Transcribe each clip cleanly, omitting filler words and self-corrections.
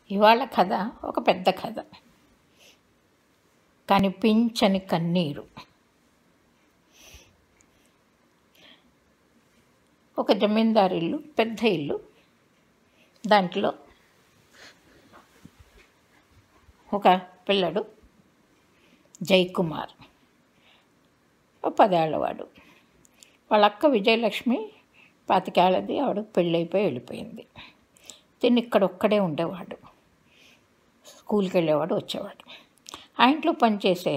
ఇవాళ కథ ఒక పెద్ద కథ. కనిపించని కన్నీరు. ఒక జమీందారు ఇల్లు, పెద్ద ఇల్లు. దాంట్లో ఒక పిల్లడు జయకుమార్, 10 ఏళ్ళవాడు. వాళ్ళ అక్క విజయలక్ష్మి 25 ఏళ్ళది. ఆవిడ పెళ్ళైపోయి వెళ్ళిపోయింది. తిని ఇక్కడ ఒక్కడే ఉండేవాడు. స్కూల్కి వెళ్ళేవాడు, వచ్చేవాడు. ఆ ఇంట్లో పనిచేసే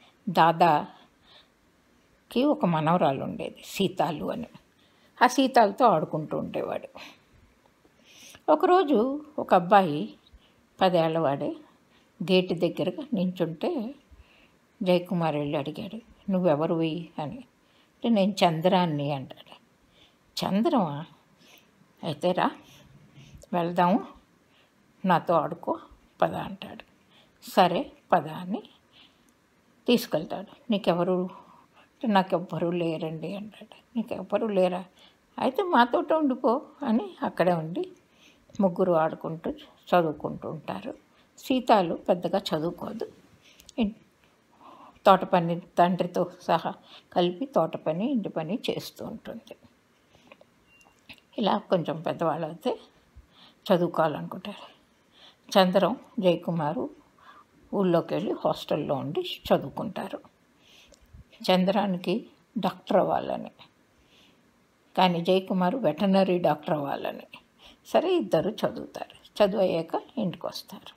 దాదాకి ఒక మనవరాలు ఉండేది, సీతాలు అని. ఆ సీతాలతో ఆడుకుంటూ ఉండేవాడు. ఒకరోజు ఒక అబ్బాయి 10 ఏళ్ళవాడే గేటు దగ్గరగా నించుంటే జయకుమార్ వెళ్ళి అడిగాడు, నువ్వెవరువి అని. అంటే నేను చంద్రాన్ని అంటాడు. చంద్రమా? అయితే రా వెళ్దాము, నాతో ఆడుకో, పద అంటాడు. సరే పద అని తీసుకెళ్తాడు. నీకెవరు? నాకెవ్వరూ లేరండి అంటాడు. నీకెవ్వరూ లేరా? అయితే మాతో ఉండిపో అని అక్కడే ఉండి ముగ్గురు ఆడుకుంటూ చదువుకుంటూ ఉంటారు. సీతాలు పెద్దగా చదువుకోదు. తోట పని తండ్రితో సహా కలిపి తోట పని, ఇంటి పని చేస్తూ ఉంటుంది. ఇలా కొంచెం పెద్దవాళ్ళు అయితే చదువుకోవాలనుకుంటారు. చంద్రం, జయకుమారు ఊళ్ళోకి వెళ్ళి హాస్టల్లో ఉండి చదువుకుంటారు. చంద్రానికి డాక్టర్ అవ్వాలని, కానీ జయకుమారు వెటర్నరీ డాక్టర్ అవ్వాలని. సరే ఇద్దరు చదువుతారు. చదువు అయ్యాక ఇంటికి వస్తారు.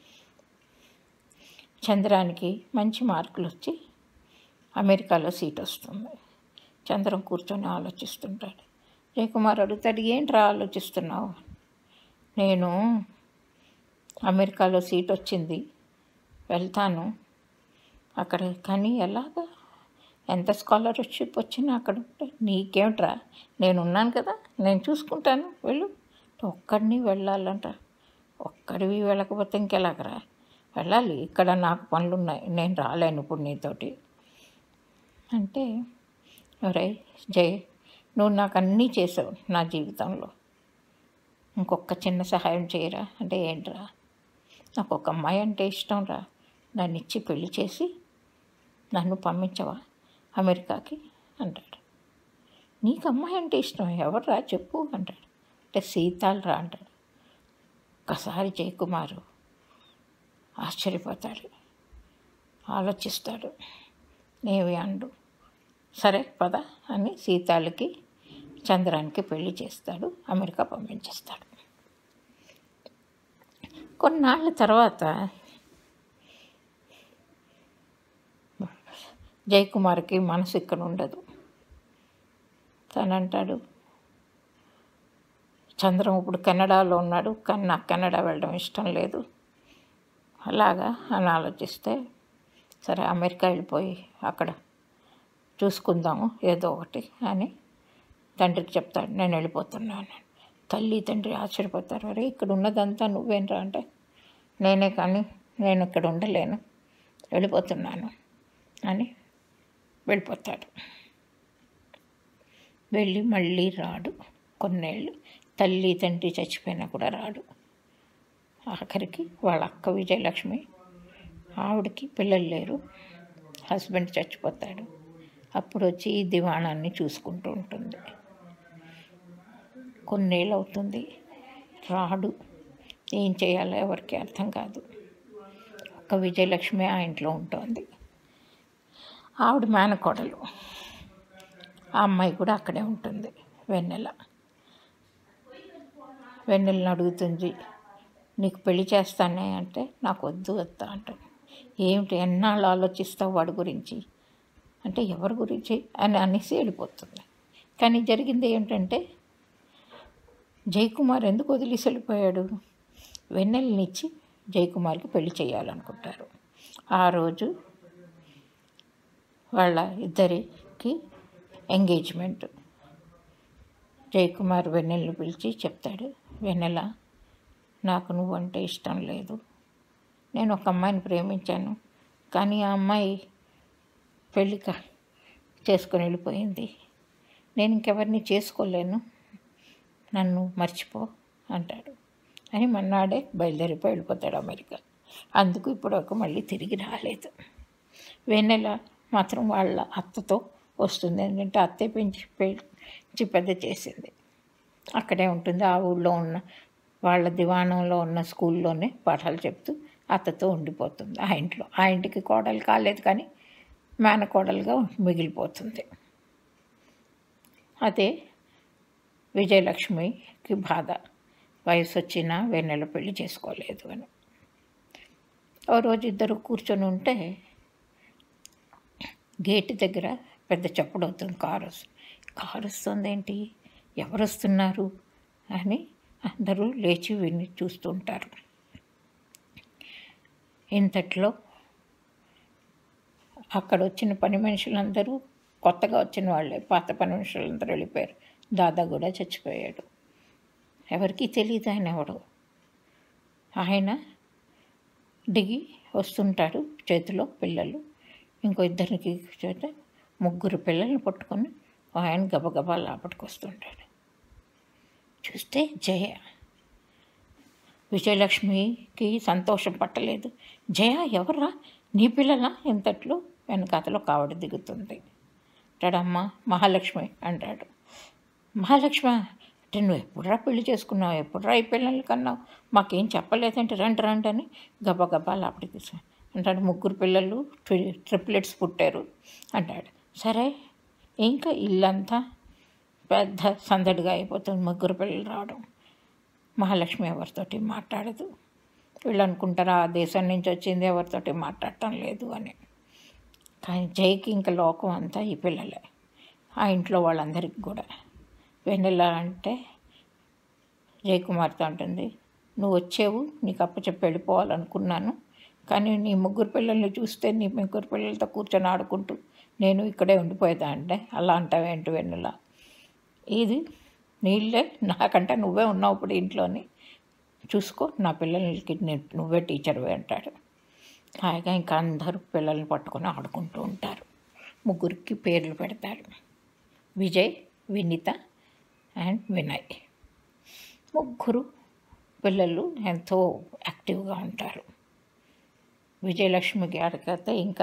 చంద్రానికి మంచి మార్కులు వచ్చి అమెరికాలో సీట్ వస్తుంది. చంద్రం కూర్చొని ఆలోచిస్తుంటాడు. జయకుమార్ అడుగుతాడు, ఏంట్రా ఆలోచిస్తున్నావు? నేను అమెరికాలో సీట్ వచ్చింది, వెళ్తాను అక్కడ, కానీ ఎలాగా? ఎంత స్కాలర్షిప్ వచ్చినా అక్కడ నీకేమిట్రా, నేను ఉన్నాను కదా, నేను చూసుకుంటాను, వెళ్ళు. ఒక్కడిని వెళ్ళాలంట. ఒక్కడివి వెళ్ళకపోతే ఇంకెలాగరా? వెళ్ళాలి, ఇక్కడ నాకు పనులు ఉన్నాయి, నేను రాలేను ఇప్పుడు నీతోటి అంటే. ఒరే జయ్, నువ్వు నాకు అన్నీ చేసావు నా జీవితంలో, ఇంకొక చిన్న సహాయం చేయరా అంటే. ఏంట్రా? నాకు ఒక అమ్మాయి అంటే ఇష్టం రా, దాన్ని ఇచ్చి పెళ్లి చేసి నన్ను పంపించవా అమెరికాకి అంటాడు. నీకు అమ్మాయి అంటే ఇష్టం, ఎవర్రా చెప్పు అంటాడు. అంటే సీతాలు రా అంటాడు. ఒకసారి జయకుమారు ఆశ్చర్యపోతాడు, ఆలోచిస్తాడు, ఏమి అండు. సరే పద అని సీతాలకి చంద్రానికి పెళ్లి చేస్తాడు, అమెరికా పంపించేస్తాడు. కొన్నాళ్ళ తర్వాత జయకుమార్కి మనసు ఇక్కడ ఉండదు. తనంటాడు, చంద్రం ఇప్పుడు కెనడాలో ఉన్నాడు, కానీ నాకు కెనడా వెళ్ళడం ఇష్టం లేదు. అలాగా అని ఆలోచిస్తే, సరే అమెరికా వెళ్ళిపోయి అక్కడ చూసుకుందాము ఏదో ఒకటి అని తండ్రికి చెప్తాడు. నేను వెళ్ళిపోతున్నాను. తల్లి తండ్రి ఆశ్చర్యపోతారు. అరే ఇక్కడ ఉన్నదంతా నువ్వేంట్రా అంటే, నేనే, కానీ నేను ఇక్కడ ఉండలేను, వెళ్ళిపోతున్నాను అని వెళ్ళిపోతాడు. వెళ్ళి మళ్ళీ రాడు. కొన్నేళ్ళు తల్లి తండ్రి చచ్చిపోయినా కూడా రాడు. ఆఖరికి వాళ్ళ అక్క విజయలక్ష్మి, ఆవిడకి పిల్లలు లేరు, హస్బెండ్ చచ్చిపోతాడు. అప్పుడు వచ్చి ఈ దివాణాన్ని చూసుకుంటూ ఉంటుంది. కొన్నేళ్ళు అవుతుంది, రాడు. ఏం చేయాలో ఎవరికి అర్థం కాదు. ఒక్క విజయలక్ష్మి ఆ ఇంట్లో ఉంటుంది. ఆవిడ మేనకోడలు, ఆ అమ్మాయి కూడా అక్కడే ఉంటుంది, వెన్నెల. వెన్నెలను అడుగుతుంది, నీకు పెళ్లి చేస్తానే అంటే, నాకు వద్దు వద్దా అంటాడు. ఏమిటి ఎన్నాళ్ళు ఆలోచిస్తావు వాడి గురించి అంటే, ఎవరి గురించి అని అనేసి వెళ్ళిపోతుంది. కానీ జరిగింది ఏంటంటే, జయకుమార్ ఎందుకు వదిలేసి వెళ్ళిపోయాడు? వెన్నెలనిచ్చి జయకుమార్కి పెళ్లి చేయాలనుకుంటారు. ఆ రోజు వాళ్ళ ఇద్దరికి ఎంగేజ్మెంట్. జయకుమార్ వెన్నెలను పిలిచి చెప్తాడు, వెన్నెల, నాకు నువ్వంటే ఇష్టం లేదు, నేను ఒక అమ్మాయిని ప్రేమించాను, కానీ ఆ అమ్మాయి పెళ్ళి చేసుకొని వెళ్ళిపోయింది, నేను ఇంకెవరిని చేసుకోలేను, నన్ను మర్చిపో అంటాడు. అని మన్నాడే బయలుదేరిపోయి వెళ్ళిపోతాడు అమెరికా. అందుకు ఇప్పటివరకు మళ్ళీ తిరిగి రాలేదు. వెన్నెల మాత్రం వాళ్ళ అత్తతో వస్తుంది. ఎందుకంటే అత్తే పెంచి పెద్ద చేసింది. అక్కడే ఉంటుంది. ఆ ఊళ్ళో ఉన్న వాళ్ళ దివాణంలో ఉన్న స్కూల్లోనే పాఠాలు చెప్తూ అత్తతో ఉండిపోతుంది. ఆ ఇంటికి కోడలు కాలేదు, కానీ మేనకోడలుగా మిగిలిపోతుంది. అదే విజయలక్ష్మికి బాధ. వయసు వచ్చినా వెన్నెల పెళ్లి చేసుకోలేదు అని. ఓ రోజు ఇద్దరు కూర్చొని ఉంటే గేటు దగ్గర పెద్ద చప్పుడు అవుతుంది. కారు వస్తుందేంటి, ఎవరు వస్తున్నారు అని అందరూ లేచి విని చూస్తుంటారు. ఇంతట్లో అక్కడ వచ్చిన పని మనుషులందరూ కొత్తగా వచ్చిన వాళ్ళే. పాత పని మనుషులందరూ వెళ్ళిపోయారు. దాదా కూడా చచ్చిపోయాడు. ఎవరికీ తెలియదు ఆయన ఎవడో. ఆయన దిగి వస్తుంటాడు, చేతిలో పిల్లలు. ఇంకో ఇద్దరికి చేత 3 పిల్లల్ని పట్టుకొని ఆయన గబగబా లోపలికి వస్తుంటాడు. చూస్తే జయ. విజయలక్ష్మికి సంతోషం పట్టలేదు. జయ ఎవర్రా, నీ పిల్లలా? ఇంతట్లో వెనకాతలో కావడి దిగుతుంది. అంటాడమ్మా మహాలక్ష్మి అంటాడు. మహాలక్ష్మి అంటే నువ్వు ఎప్పుడురా పెళ్లి చేసుకున్నావు, ఎప్పుడురా ఈ పిల్లల్ని కన్నావు, మాకేం చెప్పలేదంటే రండి రండి అని గబగబా లోపలికి తీసుకుని అంటాడు. 3 పిల్లలు ట్రిప్లెట్స్ పుట్టారు అంటాడు. సరే, ఇంకా ఇల్లంతా పెద్ద సందడిగా అయిపోతుంది 3 పిల్లలు రావడం. మహాలక్ష్మి ఎవరితోటి మాట్లాడదు. వీళ్ళు అనుకుంటారు ఆ దేశం నుంచి వచ్చింది, ఎవరితోటి మాట్లాడటం లేదు అని. కానీ జైకి ఇంకా లోకం అంతా ఈ పిల్లలే. ఆ ఇంట్లో వాళ్ళందరికీ కూడా. వెన్నెల అంటే జయకుమార్తో ఉంటుంది, నువ్వు వచ్చేవు, నీకు అప్పచెప్పి వెళ్ళిపోవాలనుకున్నాను, కానీ నీ 3 పిల్లల్ని చూస్తే నీ 3 పిల్లలతో కూర్చొని ఆడుకుంటూ నేను ఇక్కడే ఉండిపోయేదా అంటే, అలా అంటావేంటి వెన్నెల, ఇది నీళ్ళే, నాకంటే నువ్వే ఉన్నావు ఇప్పుడు ఇంట్లోని, చూసుకో, నా పిల్లలకి నువ్వే టీచర్వే అంటాడు. హాయిగా ఇంకా అందరూ పిల్లల్ని పట్టుకొని ఆడుకుంటూ ఉంటారు. 3కి పేర్లు పెడతాడు. విజయ్, వినీత అండ్ వినయ్. 3 పిల్లలు ఎంతో యాక్టివ్గా ఉంటారు. విజయలక్ష్మికి అడగతే ఇంకా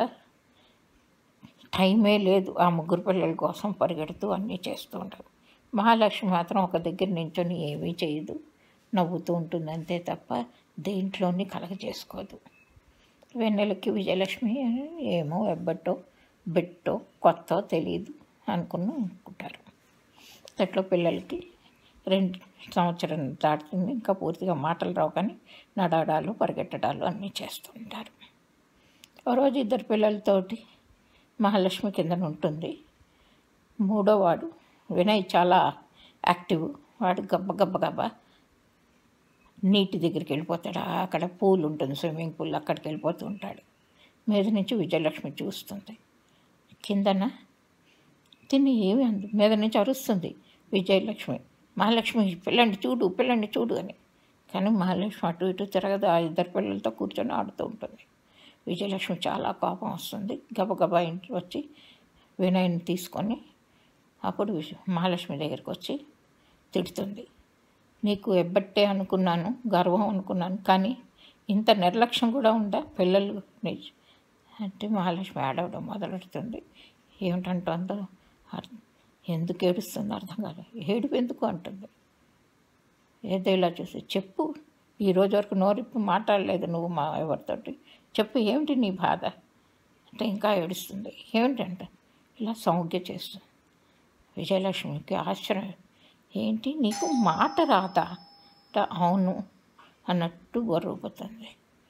టైమే లేదు ఆ 3 పిల్లల కోసం పరిగెడుతూ అన్నీ చేస్తూ ఉంటారు. మహాలక్ష్మి మాత్రం ఒక దగ్గర నించొని ఏమీ చేయదు, నవ్వుతూ ఉంటుంది అంతే తప్ప దేంట్లోని కలగజేసుకోదు. వెన్నెలకి విజయలక్ష్మి ఏమో ఎబ్బట్టో బెట్టో కొత్త తెలియదు అనుకుంటారు. అట్లా పిల్లలకి 2 సంవత్సరం దాటుతుంది, ఇంకా పూర్తిగా మాటలు రావు, కానీ నడవడాలు పరిగెట్టడాలు అన్నీ చేస్తుంటారు. ఓ రోజు 2 పిల్లలతోటి మహాలక్ష్మి కిందన ఉంటుంది. 3వ వాడు వినయ్ చాలా యాక్టివ్. వాడు గబ్బ నీటి దగ్గరికి వెళ్ళిపోతాడు. అక్కడ పూల్ ఉంటుంది, స్విమ్మింగ్ పూల్, అక్కడికి వెళ్ళిపోతూ ఉంటాడు. మీద నుంచి విజయలక్ష్మి చూస్తుంది. కిందన తిని ఏమి అంది, మీద నుంచి అరుస్తుంది విజయలక్ష్మి, మహాలక్ష్మి పిల్లండి చూడు అని. కానీ మహాలక్ష్మి అటు ఇటు తిరగదు, ఆ 2 పిల్లలతో కూర్చొని ఆడుతూ ఉంటుంది. విజయలక్ష్మి చాలా కోపం వస్తుంది. గబగబా ఇంటికి వచ్చి వినయ్ని తీసుకొని అప్పుడు మహాలక్ష్మి దగ్గరికి వచ్చి తిడుతుంది. నీకు ఎబ్బట్టే అనుకున్నాను, గర్వం అనుకున్నాను, కానీ ఇంత నిర్లక్ష్యం కూడా ఉందా పిల్లలు అంటే మహాలక్ష్మి ఏడవడం మొదలెడుతుంది. ఏమిటంటుందో ఎందుకు ఏడుస్తుంది అర్థం కాలేదు. ఏడుపు ఎందుకు అంటుంది. ఏదో ఇలా చూసి, చెప్పు, ఈరోజు వరకు నోరిప్పి మాట్లాడలేదు నువ్వు మా ఎవరితోటి, చెప్పు ఏమిటి నీ బాధ అంటే ఇంకా ఏడుస్తుంది. ఏమిటంటే ఇలా సౌజ్ఞ చేస్తుంది. విజయలక్ష్మికి ఆశ్చర్యం, ఏంటి నీకు మాట రాదా అంటే అవును అన్నట్టు గొర్రెపోతుంది.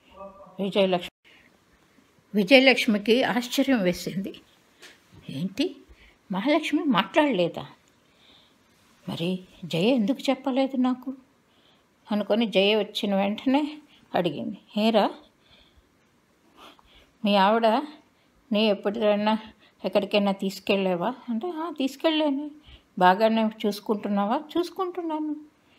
విజయలక్ష్మికి ఆశ్చర్యం వేసింది. ఏంటి మహాలక్ష్మి మాట్లాడలేదా, మరి జయ ఎందుకు చెప్పలేదు నాకు అనుకొని జయ వచ్చిన వెంటనే అడిగింది, హేరా మీ ఆవిడ నీ ఎప్పుడైనా ఎక్కడికైనా తీసుకెళ్ళావా అంటే తీసుకెళ్ళాను, బాగానే చూసుకుంటున్నావా, చూసుకుంటున్నాను,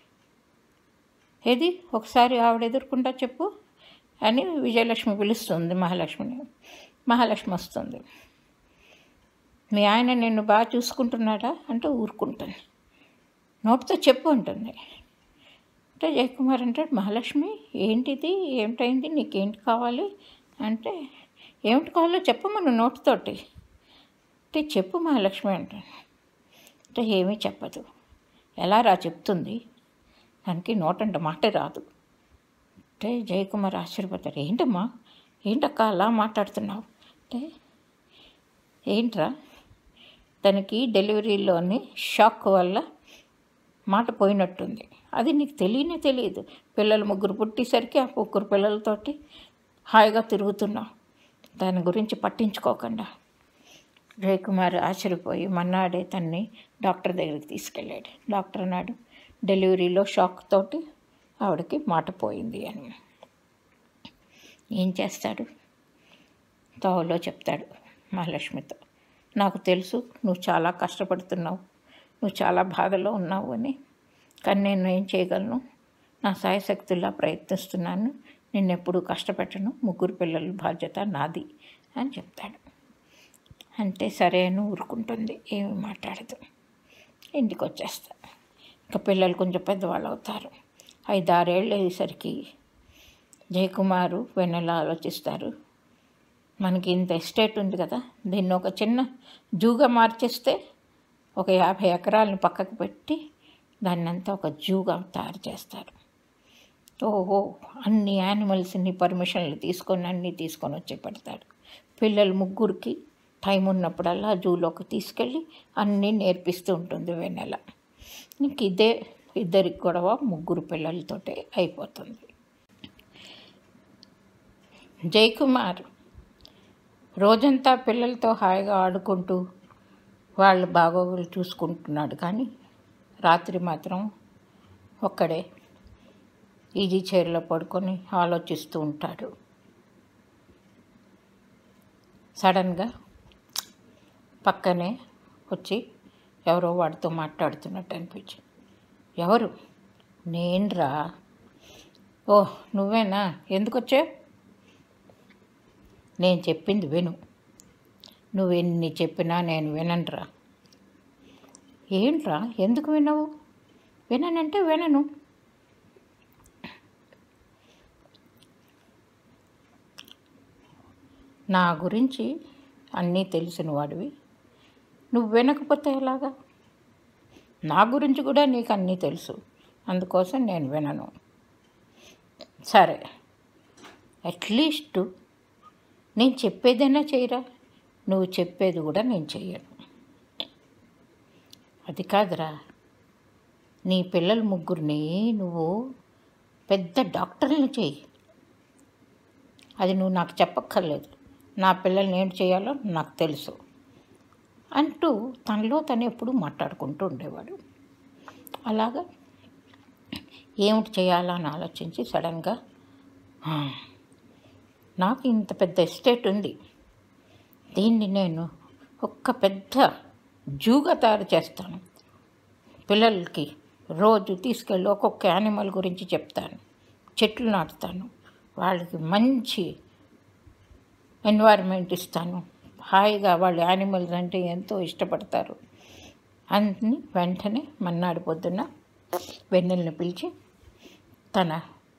ఏది ఒకసారి ఆవిడ ఎదుర్కొంటా చెప్పు అని విజయలక్ష్మి పిలుస్తుంది మహాలక్ష్మిని. మహాలక్ష్మి వస్తుంది. మీ ఆయన నిన్ను బాగా చూసుకుంటున్నాడా అంటే ఊరుకుంటుంది. నోటితో చెప్పు ఉంటుంది. అంటే జయకుమార్ అంటాడు, మహాలక్ష్మి ఏంటిది, ఏమిటైంది, నీకేంటి కావాలి అంటే, ఏమిటి కావాలో చెప్పమను నోటితోటి అంటే, చెప్పు మహాలక్ష్మి అంటాను. అంటే ఏమీ చెప్పదు. ఎలా రా చెప్తుంది, దానికి నోటంట మాటే రాదు. అంటే జయకుమార్ ఆశ్చర్యపోతారు. ఏంటమ్మా, ఏంటక్క అలా మాట్లాడుతున్నావు అంటే, ఏంట్రా, తనకి డెలివరీలోని షాక్ వల్ల మాట పోయినట్టుంది. అది నీకు తెలియదు. పిల్లలు 3 పుట్టేసరికి ఆ 3 పిల్లలతోటి హాయిగా తిరుగుతున్నావు, దాని గురించి పట్టించుకోకుండా. జయకుమార్ ఆశ్చర్యపోయి మన్నాడే తన్ని డాక్టర్ దగ్గరికి తీసుకెళ్ళాడు. డాక్టర్ అన్నాడు, డెలివరీలో షాక్ తోటి ఆవిడకి మాట పోయింది అని. ఏం చేస్తాడు, తోవలో చెప్తాడు మహాలక్ష్మితో, నాకు తెలుసు నువ్వు చాలా కష్టపడుతున్నావు, నువ్వు చాలా బాధలో ఉన్నావు అని, కానీ నేను ఏం చేయగలను, నా సాయశక్తుల్లా ప్రయత్నిస్తున్నాను, నిన్నెప్పుడు కష్టపెట్టను, 3 పిల్లల బాధ్యత నాది అని చెప్తాడు. అంటే సరే అని ఊరుకుంటుంది, ఏమి మాట్లాడదు. ఇంటికి వచ్చేస్తా. ఇంకా పిల్లలు కొంచెం పెద్దవాళ్ళు అవుతారు. 5-6 ఏళ్ళు అయ్యేసరికి జయకుమారు వెన్నెల ఆలోచిస్తారు, మనకి ఇంత ఎస్టేట్ ఉంది కదా, దీన్ని ఒక చిన్న జూగా మార్చేస్తే, ఒక 50 ఎకరాలను పక్కకు పెట్టి దాన్నంతా ఒక జూగా తయారు చేస్తారు. ఓహో, అన్ని యానిమల్స్ని పర్మిషన్లు అన్నీ తీసుకొని వచ్చి పెడతాడు. పిల్లలు 3కి టైం ఉన్నప్పుడల్లా జూలోకి తీసుకెళ్ళి అన్నీ నేర్పిస్తూ ఉంటుంది వెన్నెల. ఇంక ఇదే ఇద్దరికి గొడవ 3 పిల్లలతోటే అయిపోతుంది. జయకుమార్ రోజంతా పిల్లలతో హాయిగా ఆడుకుంటూ వాళ్ళ బాగోగులు చూసుకుంటున్నాడు. కానీ రాత్రి మాత్రం ఒక్కడే ఈజీ చైర్లో పడుకొని ఆలోచిస్తూ ఉంటాడు. సడన్గా పక్కనే వచ్చి ఎవరో వాడితో మాట్లాడుతున్నట్టు అనిపించి, ఎవరు, నేనురా. ఓ నువ్వేనా, ఎందుకు వచ్చావు, నేను చెప్పింది విను, నువ్వెన్ని చెప్పినా నేను విననురా. ఏంట్రా, ఎందుకు వినవు, విననంటే వినను. నా గురించి అన్నీ తెలిసిన వాడివి, నువ్వు వినకపోతే ఎలాగా, నా గురించి కూడా నీకు అన్నీ తెలుసు, అందుకోసం నేను వినను. సరే, అట్లీస్ట్ నేను చెప్పేదైనా చేయరా, నువ్వు చెప్పేది కూడా నేను చెయ్యను. అది కాదురా, నీ పిల్లలు 3 నువ్వు పెద్ద డాక్టర్ని చెయ్యి, అది నువ్వు నాకు చెప్పక్కర్లేదు, నా పిల్లల్ని ఏంటి చేయాలో నాకు తెలుసు అంటూ తనలో తను ఎప్పుడూ మాట్లాడుకుంటూ ఉండేవాడు. అలాగా ఏమిటి చేయాలని ఆలోచించి సడన్గా, నాకు ఇంత పెద్ద ఎస్టేట్ ఉంది, దీన్ని నేను ఒక పెద్ద జూగా తయారు చేస్తాను, పిల్లలకి రోజు తీసుకెళ్ళి ఒక్కొక్క యానిమల్ గురించి చెప్తాను, చెట్లు నాటుతాను, వాళ్ళకి మంచి ఎన్వైర్న్మెంట్ ఇస్తాను, హాయిగా వాళ్ళు యానిమల్స్ అంటే ఎంతో ఇష్టపడతారు అని వెంటనే మన్నాడు పొద్దున్న వెన్నెల్ని పిలిచి తన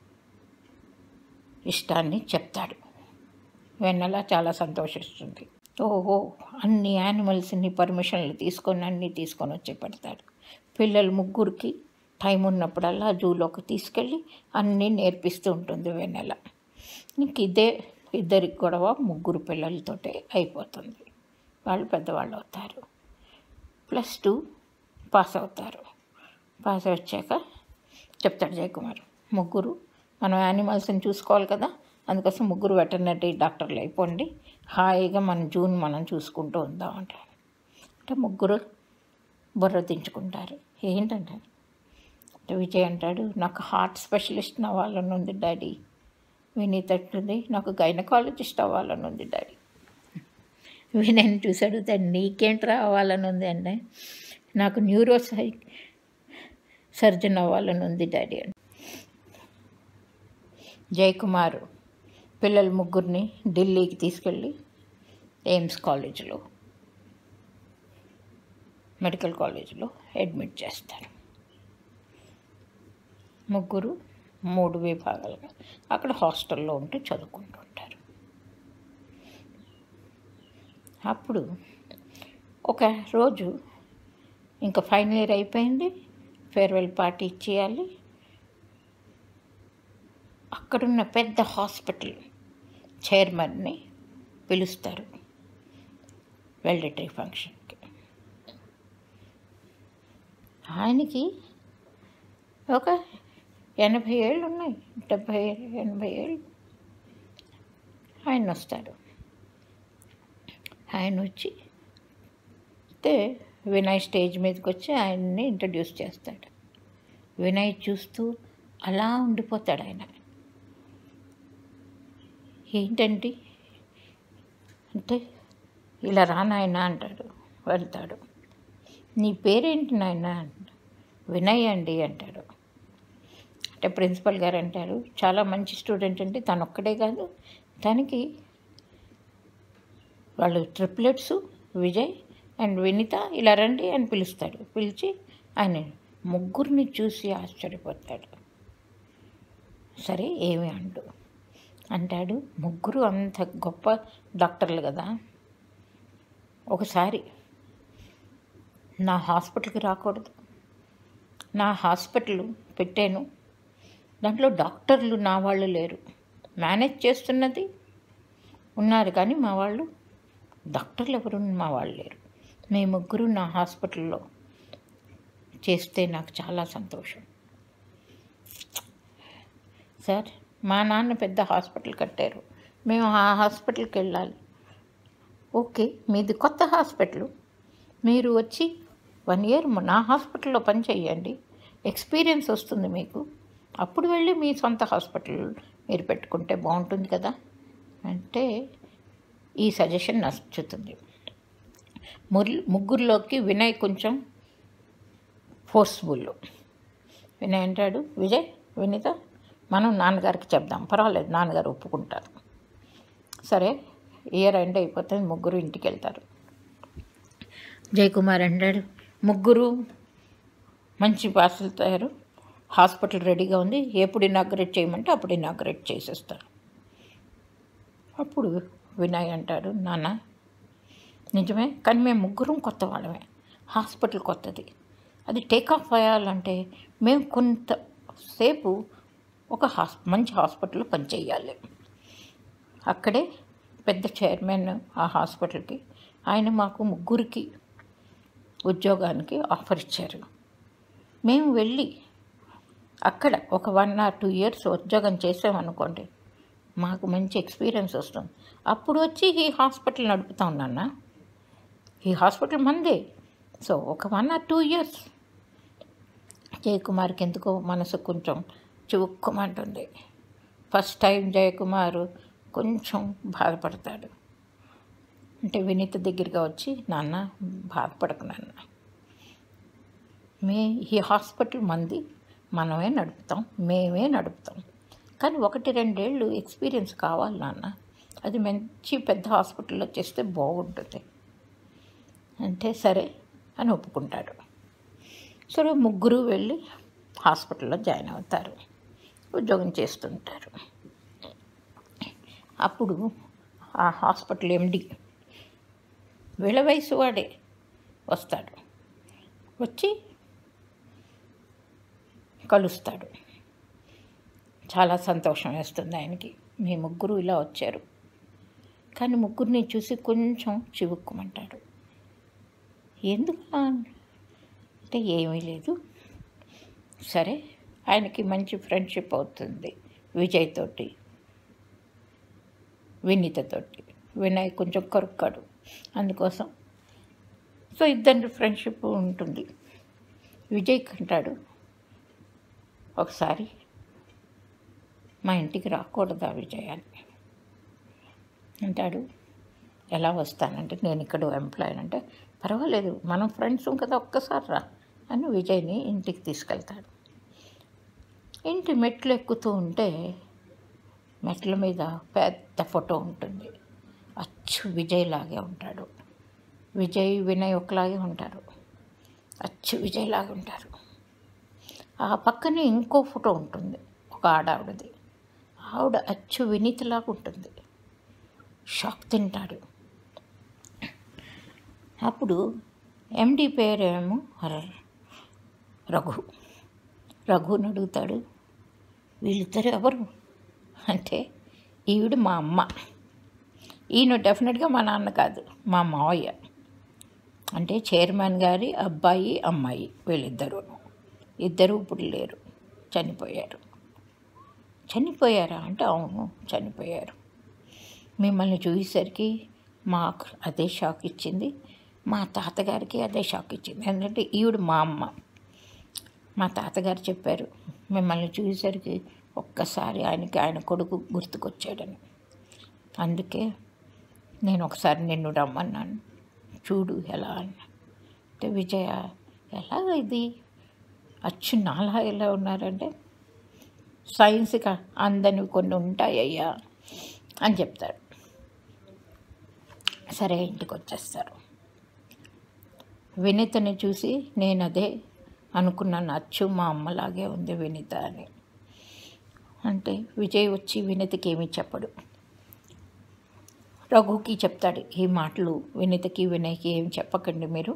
ఇష్టాన్ని చెప్తాడు. వెన్నెల చాలా సంతోషిస్తుంది. ఓహో, అన్ని యానిమల్స్ని పర్మిషన్లు అన్నీ తీసుకొని వచ్చి పెడతాడు. పిల్లలు 3కి టైం ఉన్నప్పుడల్లా జూలోకి తీసుకెళ్ళి అన్నీ నేర్పిస్తూ ఉంటుంది వెన్నెల. ఇంక ఇదే ఇద్దరికి గొడవ 3 పిల్లలతోటే అయిపోతుంది. వాళ్ళు పెద్దవాళ్ళు అవుతారు, +2 పాస్ అవుతారు. పాస్ వచ్చాక చెప్తాడు జయకుమార్, 3 మనం యానిమల్స్ని చూసుకోవాలి కదా, అందుకోసం 3 వెటర్నరీ డాక్టర్లు అయిపోండి, హాయిగా మన జూన్ మనం చూసుకుంటూ ఉందామంటారు. అంటే 3 బుర్ర దించుకుంటారు. ఏంటంటే విజయ్ అంటాడు, నాకు హార్ట్ స్పెషలిస్ట్ అవ్వాలని ఉంది డాడీ. వినీత్ అంటుంది, నాకు గైనకాలజిస్ట్ అవ్వాలని ఉంది డాడీ. వినయ్ చూసి అడుగుతాడు, నీకేంట్రా అవ్వాలని ఉంది అంటే, నాకు సర్జన్ అవ్వాలని ఉంది డాడీ అని. జయకుమార్ పిల్లలు 3 ఢిల్లీకి తీసుకెళ్ళి ఎయిమ్స్ కాలేజీలో, మెడికల్ కాలేజీలో అడ్మిట్ చేస్తారు. ముగ్గురు 3 విభాగాలుగా అక్కడ హాస్టల్లో ఉంటూ చదువుకుంటుంటారు. అప్పుడు ఒక రోజు ఇంకా ఫైనల్ ఇయర్ అయిపోయింది, ఫేర్వెల్ పార్టీ ఇచ్చేయాలి. అక్కడున్న పెద్ద హాస్పిటల్ చైర్మన్ని పిలుస్తారు వెల్డిటరీ ఫంక్షన్కి. ఆయనకి ఒక 80 ఏళ్ళు ఉన్నాయి, 70-80 ఏళ్ళు. ఆయన వస్తాడు. ఆయన వచ్చి వినయ్ స్టేజ్ మీదకి వచ్చి ఆయన్ని ఇంట్రడ్యూస్ చేస్తాడు. వినయ్ చూస్తూ అలా ఉండిపోతాడు. ఆయన ఏంటండి అంటే, ఇలా రా నాయనా అంటాడు. వెళ్తాడు. నీ పేరేంటి నాయనా? వినయ్ అండి అంటాడు. అంటే ప్రిన్సిపల్ గారు అంటారు, చాలా మంచి స్టూడెంట్ అండి, తను ఒక్కడే కాదు, తనకి వాళ్ళు ట్రిప్లెట్స్ విజయ్ అండ్ వినీత ఇలా రండి అని పిలుస్తాడు. పిలిచి ఆయన ముగ్గురిని చూసి ఆశ్చర్యపోతాడు. సరే ఏమి అంటాడు, ముగ్గురు అంత గొప్ప డాక్టర్లు కదా, ఒకసారి నా హాస్పిటల్కి రాకూడదు? నా హాస్పిటల్ పెట్టాను, దాంట్లో డాక్టర్లు నా వాళ్ళు లేరు, మేనేజ్ చేస్తున్నది ఉన్నారు కానీ మా వాళ్ళు డాక్టర్లు ఎవరు మా వాళ్ళు లేరు. మీ ముగ్గురు నా హాస్పిటల్లో చేస్తే నాకు చాలా సంతోషం. సార్, మా నాన్న పెద్ద హాస్పిటల్ కట్టారు, మేము ఆ హాస్పిటల్కి వెళ్ళాలి. ఓకే, మీది కొత్త హాస్పిటల్, మీరు వచ్చి 1 year నా హాస్పిటల్లో పని చేయండి, ఎక్స్పీరియన్స్ వస్తుంది మీకు, అప్పుడు వెళ్ళి మీ సొంత హాస్పిటల్ మీరు పెట్టుకుంటే బాగుంటుంది కదా అంటే ఈ సజెషన్ నచ్చుతుంది. ముగ్గురులోకి వినయ్ కొంచెం ఫోర్స్ఫుల్. వినయ్ అంటాడు, విజయ్ వినీత మనం నాన్నగారికి చెప్దాం, పర్వాలేదు నాన్నగారు ఒప్పుకుంటారు. సరే, ఇయర్ ఎండ్ అయిపోతుంది, ముగ్గురు ఇంటికి వెళ్తారు. జయకుమార్ అంటాడు, ముగ్గురు మంచి పాసులు తయారు, హాస్పిటల్ రెడీగా ఉంది, ఎప్పుడు ఇనాగ్రేట్ చేయమంటే అప్పుడు ఇనాగ్రేట్ చేసేస్తారు. అప్పుడు వినయ్ అంటాడు, నాన్న నిజమే, కానీ మేము ముగ్గురం కొత్త వాళ్ళమే, హాస్పిటల్ కొత్తది, అది టేకాఫ్ అయ్యాలంటే మేము కొంతసేపు ఒక మంచి హాస్పిటల్లో పనిచేయాలి. అక్కడే పెద్ద చైర్మన్ ఆ హాస్పిటల్కి, ఆయన మాకు ముగ్గురికి ఉద్యోగానికి ఆఫర్ ఇచ్చారు. మేము వెళ్ళి అక్కడ ఒక 1 or 2 years ఉద్యోగం చేసామనుకోండి, మాకు మంచి ఎక్స్పీరియన్స్ వస్తుంది, అప్పుడు వచ్చి ఈ హాస్పిటల్ నడుపుతాం నాన్న, ఈ హాస్పిటల్ మందే. సో ఒక 1 or 2 years. జయకుమార్కి ఎందుకో మనసు కొంచెం చివుక్కుమంటుంది. ఫస్ట్ టైం జయకుమార్ కొంచెం బాధపడతాడు. అంటే వినీత దగ్గరగా వచ్చి, నాన్న బాధపడకు నాన్న, ఈ హాస్పిటల్ మంది, మేమే నడుపుతాం, కానీ 1-2 ఏళ్ళు ఎక్స్పీరియన్స్ కావాలి నాన్న, అది మంచి పెద్ద హాస్పిటల్లో చేస్తే బాగుంటుంది అంటే సరే అని ఒప్పుకుంటాడు. సరే ముగ్గురు వెళ్ళి హాస్పిటల్లో జాయిన్ అవుతారు, ఉద్యోగం చేస్తుంటారు. అప్పుడు ఆ హాస్పిటల్ ఎండి వీళ్ళ వయసు వాడే వస్తాడు, వచ్చి కలుస్తాడు. చాలా సంతోషం వేస్తుంది ఆయనకి, మీ ముగ్గురు ఇలా వచ్చారు, కానీ ముగ్గురిని చూసి కొంచెం చివుక్కుమంటాడు. ఎందుకు అంటే ఏమీ లేదు. సరే, ఆయనకి మంచి ఫ్రెండ్షిప్ అవుతుంది విజయ్ తోటి, వినీతతోటి. వినయ్ కొంచెం కరుక్కాడు, అందుకోసం సో ఇద్దరి ఫ్రెండ్షిప్ ఉంటుంది. విజయ్ అంటాడు, ఒకసారి మా ఇంటికి రాకూడదా విజయ్ అని అంటాడు. ఎలా వస్తానంటే, నేను ఇక్కడ ఎంప్లాయీ అంటే, పర్వాలేదు మనం ఫ్రెండ్స్ కదా, ఒక్కసారి రా అని విజయ్ని ఇంటికి తీసుకెళ్తాడు. ఇంటి మెట్లు ఎక్కుతూ ఉంటే మెట్ల మీద పెద్ద ఫోటో ఉంటుంది, అచ్చు విజయ్ లాగే ఉంటాడు. విజయ్ వినయ్ ఒకలాగే ఉంటారు, అచ్చు విజయ్ లాగా ఉంటారు. ఆ పక్కనే ఇంకో ఫోటో ఉంటుంది, ఒక ఆవిడది. ఆవిడ అచ్చు వినీతిలాగా ఉంటుంది. షాక్ తింటాడు. అప్పుడు ఎండి పేరేమో రఘు. రఘుని అడుగుతాడు, వీళ్ళిద్దరు ఎవరు అంటే, ఈవిడ మా అమ్మ, ఈయన డెఫినెట్గా మా నాన్న కాదు, మా మావయ్య. అంటే చైర్మన్ గారి అబ్బాయి అమ్మాయి వీళ్ళిద్దరూ. ఇద్దరు ఇప్పుడు లేరు, చనిపోయారు. చనిపోయారా అంటే అవును, చనిపోయారు. మిమ్మల్ని చూసేసరికి మాకు అదే షాక్ ఇచ్చింది, మా తాతగారికి అదే షాక్ ఇచ్చింది. ఎందుకంటే ఈవిడ మా అమ్మ. మా తాతగారు చెప్పారు, మిమ్మల్ని చూసేసరికి ఒక్కసారి ఆయన కొడుకు గుర్తుకొచ్చాడని. అందుకే నేను ఒకసారి నిన్ను రమ్మన్నాను, చూడు ఎలా అన్నా. అంటే విజయ, ఎలాగ ఇది అచ్చు నాలా ఎలా ఉన్నారంటే, సైన్స్గా అందనివి కొన్ని ఉంటాయ్యా అని చెప్తారు. సరే ఇంటికి వచ్చేస్తారు. వినీతని చూసి నేను అదే అనుకున్నాను, అచ్చు మా అమ్మలాగే ఉంది వినీత అని. అంటే విజయ్ వచ్చి వినీతకి ఏమీ చెప్పడు, రఘుకి చెప్తాడు ఈ మాటలు. వినీతకి వినయ్కి ఏమి చెప్పకండి మీరు,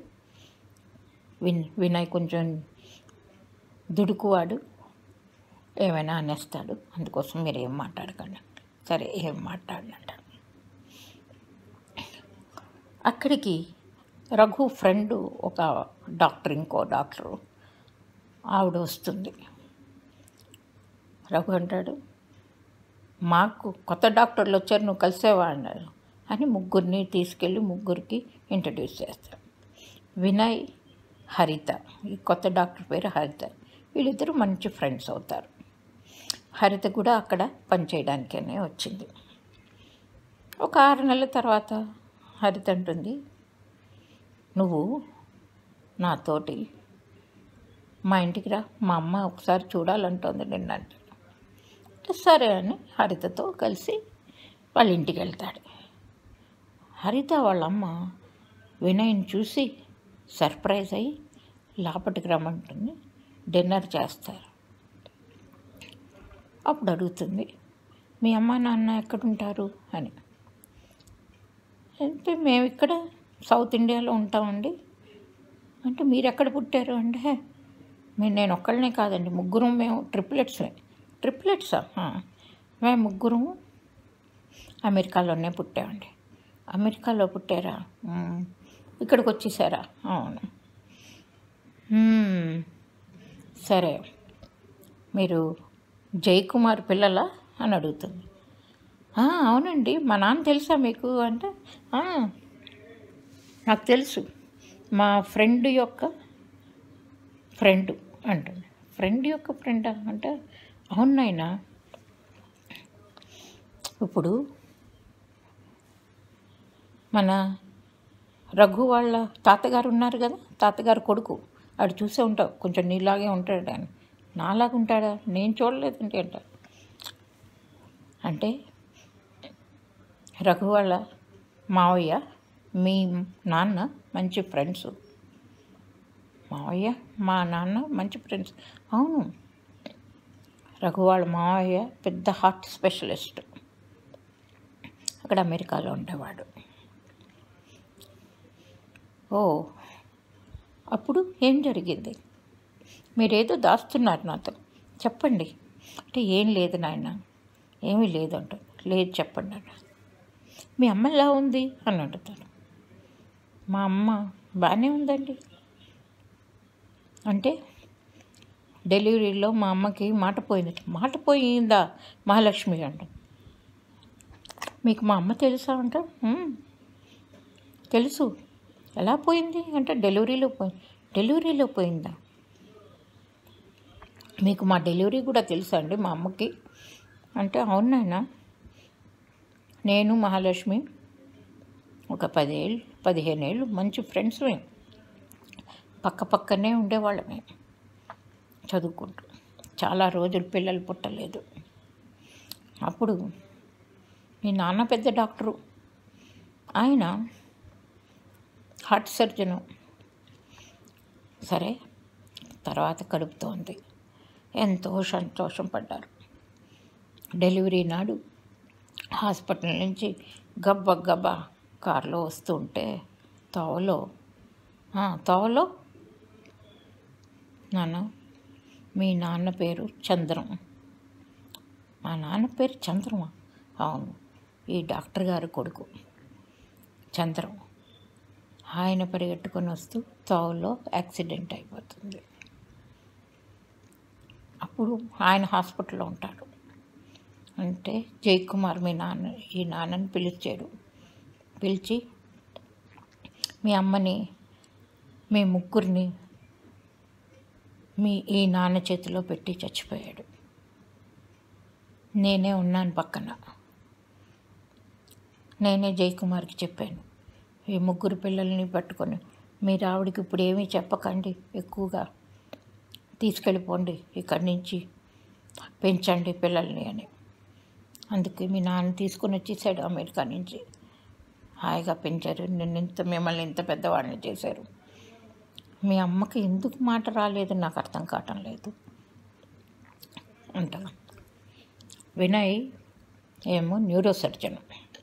వినయ్ కొంచెం దుడుకువాడు, ఏమైనా అనేస్తాడు, అందుకోసం మీరు ఏం మాట్లాడకండి. సరే ఏం మాట్లాడినట్ట. అక్కడికి రఘు ఫ్రెండు ఒక డాక్టర్, ఇంకో డాక్టరు ఆవిడ వస్తుంది. రఘు అంటాడు, మాకు కొత్త డాక్టర్లు వచ్చారు, నువ్వు కలిసేవా అన్నారు అని ముగ్గురిని తీసుకెళ్ళి ముగ్గురికి ఇంట్రడ్యూస్ చేస్తాడు. వినయ్, హరిత, ఈ కొత్త డాక్టర్ పేరు హరిత. వీళ్ళిద్దరూ మంచి ఫ్రెండ్స్ అవుతారు. హరిత కూడా అక్కడ పనిచేయడానికనే వచ్చింది. ఒక 6 నెలల తర్వాత హరిత అంటుంది, నువ్వు నాతోటి మా ఇంటికి రా, మా అమ్మ ఒకసారి చూడాలంటోంది నిన్నంటే. సరే అని హరితతో కలిసి వాళ్ళ ఇంటికి వెళ్తాడు. హరిత వాళ్ళమ్మ వినయ్ని చూసి సర్ప్రైజ్ అయ్యి లోపటికి రమ్మంటుంది, డిన్నర్ చేస్తారు. అప్పుడు అడుగుతుంది, మీ అమ్మ నాన్న ఎక్కడుంటారు అని. అంటే మేము ఇక్కడ సౌత్ ఇండియాలో ఉంటామండి. అంటే మీరు ఎక్కడ పుట్టారు అంటే, నేను ఒక్కళ్ళనే కాదండి, ముగ్గురం, మేము ట్రిప్లెట్సా మేము ముగ్గురం అమెరికాలోనే పుట్టామండి. అమెరికాలో పుట్టారా, ఇక్కడికి వచ్చేసారా? అవును. సరే, మీరు జయకుమార్ పిల్లలా అని అడుగుతుంది. అవునండి, మా నాన్న తెలుసా మీకు అంటే, నాకు తెలుసు, మా ఫ్రెండ్ యొక్క ఫ్రెండ్ అంటుంది. ఫ్రెండ్ యొక్క ఫ్రెండా అంటే, అవును నాయనా, ఇప్పుడు మన రఘు వాళ్ళ తాతగారు ఉన్నారు కదా, తాతగారు కొడుకు, ఆడు చూసే ఉంటావు, కొంచెం నీలాగే ఉంటాడు అని. నాలాగా ఉంటాడా, నేను చూడలేదండి అంటారు. అంటే రఘు వాళ్ళ మావయ్య మీ నాన్న మంచి ఫ్రెండ్స్. మావయ్య మా నాన్న మంచి ఫ్రెండ్స్. అవును, రఘు వాళ్ళ మావయ్య పెద్ద హార్ట్ స్పెషలిస్ట్, అక్కడ అమెరికాలో ఉండేవాడు. అప్పుడు ఏం జరిగింది? మీరేదో దాస్తున్నారు నాతో, చెప్పండి అంటే, ఏం లేదు నాయన, ఏమీ లేదు అంటారు. లేదు చెప్పండి అన్న. మీ అమ్మ ఎలా ఉంది అని అడుగుతాను. మా అమ్మ బాగానే ఉందండి అంటే, డెలివరీలో మా అమ్మకి మాట పోయిందా మహాలక్ష్మి అంట. మీకు మా అమ్మ తెలుసా అంట. తెలుసు. ఎలా పోయింది అంటే, డెలివరీలో పోయిందా? మీకు మా డెలివరీ కూడా తెలుసా అండి మా అమ్మకి అంటే, అవునాయన, నేను మహాలక్ష్మి ఒక 15 ఏళ్ళు మంచి ఫ్రెండ్స్, మేము పక్కనే ఉండేవాళ్ళమే చదువుకుంటూ. చాలా రోజులు పిల్లలు పుట్టలేదు. అప్పుడు మీ నాన్న పెద్ద డాక్టరు, ఆయన హార్ట్ సర్జను. సరే, తర్వాత కడుపుతోంది. ఎంతో సంతోషం పడ్డారు. డెలివరీ నాడు హాస్పిటల్ నుంచి గబ్బా కారులో వస్తుంటే తోవలో నాన్న, మీ నాన్న పేరు చంద్రం. మా నాన్న పేరు చంద్రమా? అవును, ఈ డాక్టర్ గారి కొడుకు చంద్రం. ఆయన పరిగెట్టుకొని వస్తూ తోవలో యాక్సిడెంట్ అయిపోతుంది. అప్పుడు ఆయన హాస్పిటల్లో ఉంటాడు. అంటే జయకుమార్ ఈ నాన్నని పిలిచాడు. పిలిచి, మీ అమ్మని, మీ ముగ్గురిని ఈ నాన్న చేతిలో పెట్టి చచ్చిపోయాడు. నేనే ఉన్నాను పక్కన. నేనే జయకుమార్కి చెప్పాను, ఈ ముగ్గురు పిల్లల్ని పట్టుకొని మీరు ఆవిడకి ఇప్పుడు ఏమీ చెప్పకండి, ఎక్కువగా తీసుకెళ్ళిపోండి ఇక్కడి నుంచి, పెంచండి పిల్లల్ని అని. అందుకే మీ నాన్న తీసుకొని వచ్చేసాడు అమెరికా నుంచి. హాయిగా పెంచారు, మిమ్మల్ని ఇంత పెద్దవాడిని చేశారు. మీ అమ్మకి ఎందుకు మాట రాలేదు నాకు అర్థం కావటం లేదు అంట. వినయ్ ఏమో న్యూరో సర్జన్.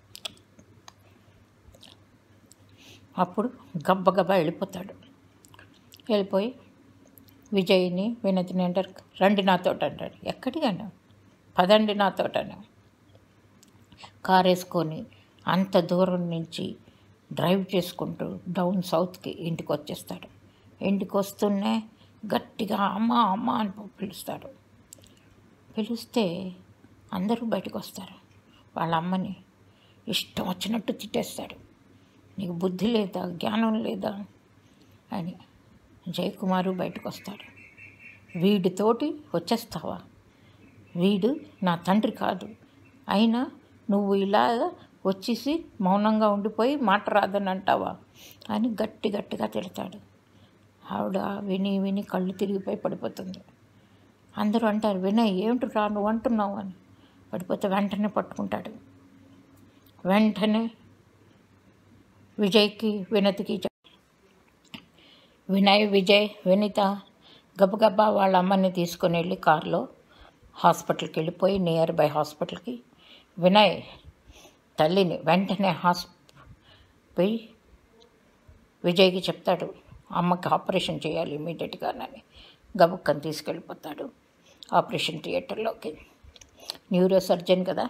అప్పుడు గబ్బగబ్బా వెళ్ళిపోతాడు. వెళ్ళిపోయి విజయ్ని వినతిని అంటారు, రండి నాతోటి అంటాడు. ఎక్కడికన్నా, పదండి నాతోటను. కారు వేసుకొని అంత దూరం నుంచి డ్రైవ్ చేసుకుంటూ డౌన్ సౌత్కి ఇంటికి వచ్చేస్తాడు. ఇంటికి వస్తూనే గట్టిగా అమ్మ అమ్మ అని పిలుస్తాడు. పిలిస్తే అందరూ బయటకు వస్తారు. వాళ్ళ అమ్మని ఇష్టం వచ్చినట్టు తిట్టేస్తాడు. నీకు బుద్ధి లేదా, జ్ఞానం లేదా అని. జయకుమారు బయటకు వస్తాడు. వీడితోటి వచ్చేస్తావా? వీడు నా తండ్రి కాదు, అయినా నువ్వు ఇలాగ వచ్చేసి మౌనంగా ఉండిపోయి మాట రాదని అంటావా అని గట్టిగా తిడతాడు. ఆవిడ విని కళ్ళు తిరిగిపోయి పడిపోతుంది. అందరూ అంటారు, వినయ్ ఏమిటి నువ్వు అంటున్నావు అని. పడిపోతే వెంటనే పట్టుకుంటాడు. వెంటనే విజయ్కి వినతికి వినయ్, విజయ్, వినిత గబగబా వాళ్ళ అమ్మని తీసుకొని వెళ్ళి కారులో హాస్పిటల్కి వెళ్ళిపోయి నియర్ బై హాస్పిటల్కి వినయ్ తల్లిని వెంటనే పోయి విజయ్కి చెప్తాడు, అమ్మకి ఆపరేషన్ చేయాలి ఇమీడియట్గానని. గబుక్కని తీసుకెళ్ళిపోతాడు ఆపరేషన్ థియేటర్లోకి. న్యూరో సర్జన్ కదా,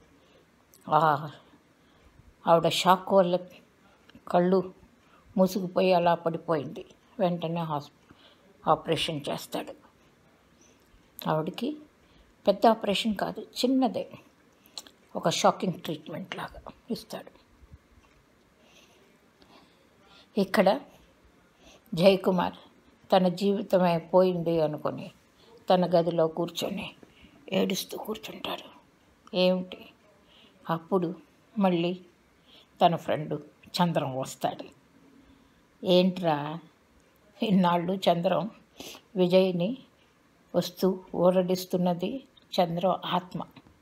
ఆవిడ షాక్ వల్ల కళ్ళు మూసుకుపోయి అలా పడిపోయింది. వెంటనే ఆపరేషన్ చేస్తాడు. ఆవిడకి పెద్ద ఆపరేషన్ కాదు, చిన్నదే, ఒక షాకింగ్ ట్రీట్మెంట్ లాగా ఇస్తాడు. ఇక్కడ జయకుమార్ తన జీవితం అయిపోయింది అనుకొని తన గదిలో కూర్చొని ఏడుస్తూ కూర్చుంటాడు. ఏమిటి? అప్పుడు మళ్ళీ తన ఫ్రెండు చంద్రం వస్తాడు. ఏంట్రా ఇన్నాళ్ళు చంద్రం విజయ్ని వస్తూ ఊరడిస్తున్నది చంద్రం ఆత్మ.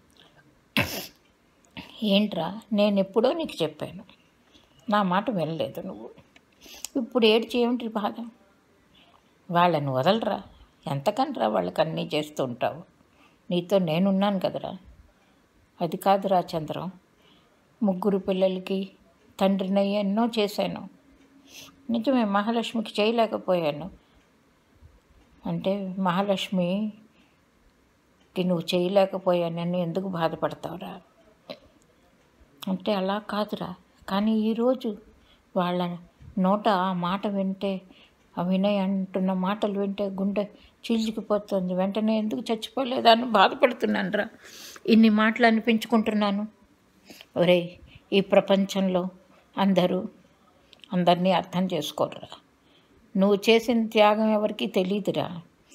ఏంట్రా, నేను ఎప్పుడో నీకు చెప్పాను, నా మాట వినలేదు నువ్వు. ఇప్పుడు ఏడ్చి ఏమిటి బాధ? వాళ్ళని వదలరా, ఎంతకనరా వాళ్ళకి అన్నీ చేస్తూ ఉంటావు. నీతో నేనున్నాను కదరా. అది కాదురా చంద్రం, ముగ్గురు పిల్లలకి తండ్రిని ఎన్నో చేశాను. నిజమే, మహాలక్ష్మికి చేయలేకపోయాను. అంటే మహాలక్ష్మికి నువ్వు చేయలేకపోయానని ఎందుకు బాధపడతావురా అంటే, అలా కాదురా, కానీ ఈరోజు వాళ్ళ నోట ఆ మాట వింటే, ఆ వినయ్ అంటున్న మాటలు వింటే గుండె చీల్చుకుపోతుంది. వెంటనే ఎందుకు చచ్చిపోలేదా అని బాధపడుతున్నాను రా. ఇన్ని మాటలు అనిపించుకుంటున్నాను. ఒరేయ్, ఈ ప్రపంచంలో అందరినీ అర్థం చేసుకోరురా. నువ్వు చేసిన త్యాగం ఎవరికీ తెలియదురా.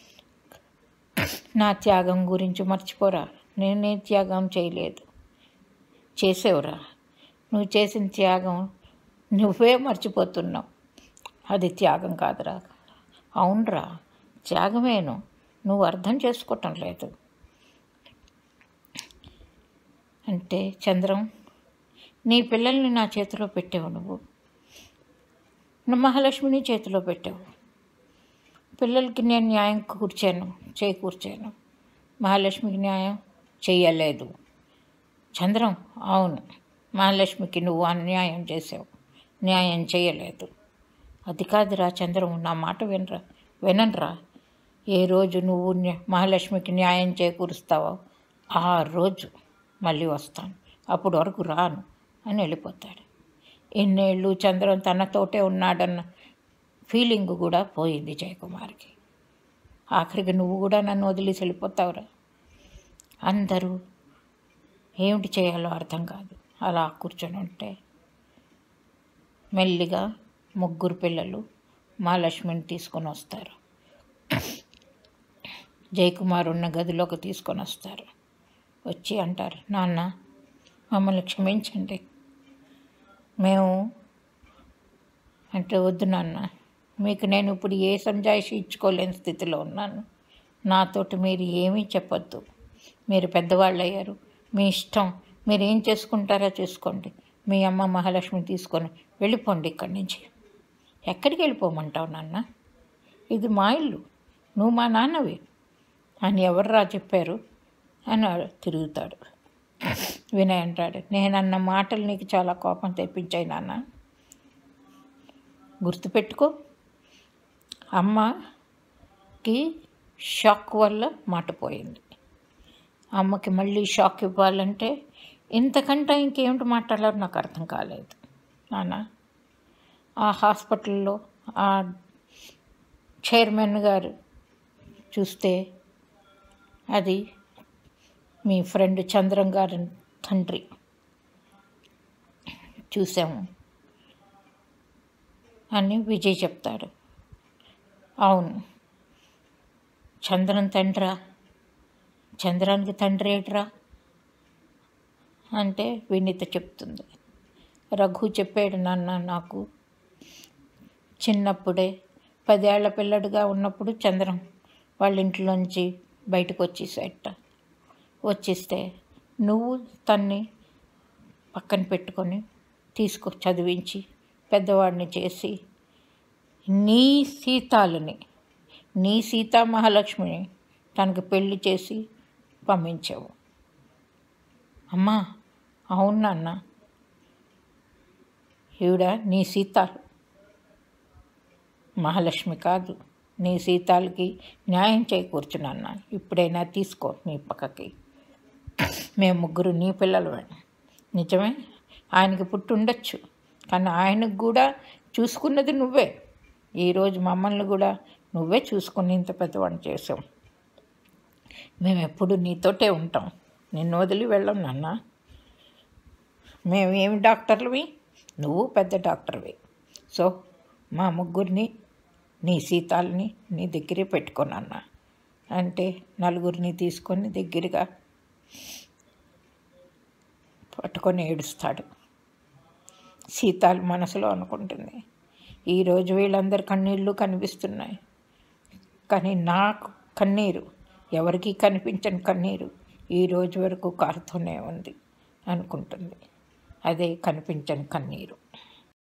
నా త్యాగం గురించి మర్చిపోరా. నేనే త్యాగం చేయలేదు, చేసేవురా. నువ్వు చేసిన త్యాగం నువ్వే మర్చిపోతున్నావు. అది త్యాగం కాదురా. అవునరా, త్యాగమేను, నువ్వు అర్థం చేసుకోవటం లేదు. అంటే చంద్రం, నీ పిల్లల్ని నా చేతిలో పెట్టావు, నువ్వు మహాలక్ష్మిని చేతిలో పెట్టావు. పిల్లలకి నేను న్యాయం చేకూర్చాను, మహాలక్ష్మికి న్యాయం చెయ్యలేదు. చంద్రం, అవును, మహాలక్ష్మికి నువ్వు అన్యాయం చేసావు, న్యాయం చేయలేదు. అది కాదురా చంద్రం, నా మాట వినరా. ఏ రోజు నువ్వు మహాలక్ష్మికి న్యాయం చేకూరుస్తావో ఆ రోజు మళ్ళీ వస్తాను, అప్పుడు వరకు రాను అని వెళ్ళిపోతాడు. ఇన్నేళ్ళు చంద్రం తనతోటే ఉన్నాడన్న ఫీలింగ్ కూడా పోయింది జయకుమార్కి. ఆఖరికి నువ్వు కూడా నన్ను వదిలేసి వెళ్ళిపోతావురా. అందరూ ఏమిటి చేయాలో అర్థం కాదు. అలా కూర్చొని ఉంటే మెల్లిగా 3 పిల్లలు మహాలక్ష్మిని తీసుకొని వస్తారు. జయకుమార్ ఉన్న గదిలోకి తీసుకొని వస్తారు. వచ్చి అంటారు, నాన్న మమ్మల్ని క్షమించండి. మేము అంటే వద్దు నాన్న, మీకు నేను ఇప్పుడు ఏ సంజాయిషి ఇచ్చుకోలేని స్థితిలో ఉన్నాను. నాతోటి మీరు ఏమీ చెప్పొద్దు. మీరు పెద్దవాళ్ళు అయ్యారు, మీ ఇష్టం, మీరు ఏం చేసుకుంటారో చేసుకోండి. మీ అమ్మ మహాలక్ష్మి తీసుకొని వెళ్ళిపోండి ఇక్కడి నుంచి. ఎక్కడికి వెళ్ళిపోమంటావు నాన్న? ఇది మా ఇల్లు, నువ్వు మా నాన్నవి అని ఎవర్రా చెప్పారు అని తిరుగుతాడు. వినయ్ అంటాడు, నేనన్న మాటలు నీకు చాలా కోపం తెప్పించాయి నాన్న. గుర్తుపెట్టుకో, అమ్మకి షాక్ వల్ల మాట పోయింది. అమ్మకి మళ్ళీ షాక్ ఇవ్వాలంటే ఇంతకంటే ఇంకేమిటి మాట్లాడాలో నాకు అర్థం కాలేదు నాన్న. ఆ హాస్పిటల్లో ఆ చైర్మన్ గారు చూస్తే అది మీ ఫ్రెండ్ చంద్రం గారి తండ్రి. చూసాము అని విజయ్ చెప్తాడు. అవును, చంద్రం తండ్రా, చంద్రానికి తండ్రి ఏట్రా అంటే వినీత చెప్తుంది. రఘు చెప్పాడు నాన్న, నాకు చిన్నప్పుడే 10 ఏళ్ల పిల్లడిగా ఉన్నప్పుడు చంద్రం వాళ్ళ ఇంట్లోంచి బయటకు వచ్చేస్తే నువ్వు తన్ని పక్కన పెట్టుకొని చదివించి పెద్దవాడిని చేసి నీ సీతా మహాలక్ష్మిని తనకు పెళ్లి చేసి పంపించావు. అమ్మా, అవును నాన్న, ఈవిడ నీ సీతాలు, మహాలక్ష్మి కాదు. నీ సీతాలకి న్యాయం చేకూర్చు నాన్న. ఇప్పుడైనా తీసుకో నీ పక్కకి. మేము 3 నీ పిల్లలమే. నిజమే, ఆయనకి పుట్టి ఉండొచ్చు, కానీ ఆయనకు కూడా చూసుకున్నది నువ్వే. ఈరోజు మమ్మల్ని కూడా నువ్వే చూసుకుని ఇంత పెద్దవాడిని చేసావు. మేము ఎప్పుడు నీతోటే ఉంటాం, నిన్ను వదిలి వెళ్ళం నాన్న. మేమేమి డాక్టర్లవి, నువ్వు పెద్ద డాక్టర్వి. సో మా 3 నీ సీతాలని నీ దగ్గరే పెట్టుకోనన్న అంటే 4 తీసుకొని దగ్గరగా పట్టుకొని ఏడుస్తాడు. సీతాలు మనసులో అనుకుంటుంది, ఈరోజు వీళ్ళందరి కన్నీళ్ళు కనిపిస్తున్నాయి, కానీ నాకు కన్నీరు, ఎవరికీ కనిపించని కన్నీరు ఈ రోజు వరకు కారుతూనే ఉంది అనుకుంటుంది. అదే కనిపించని కన్నీరు.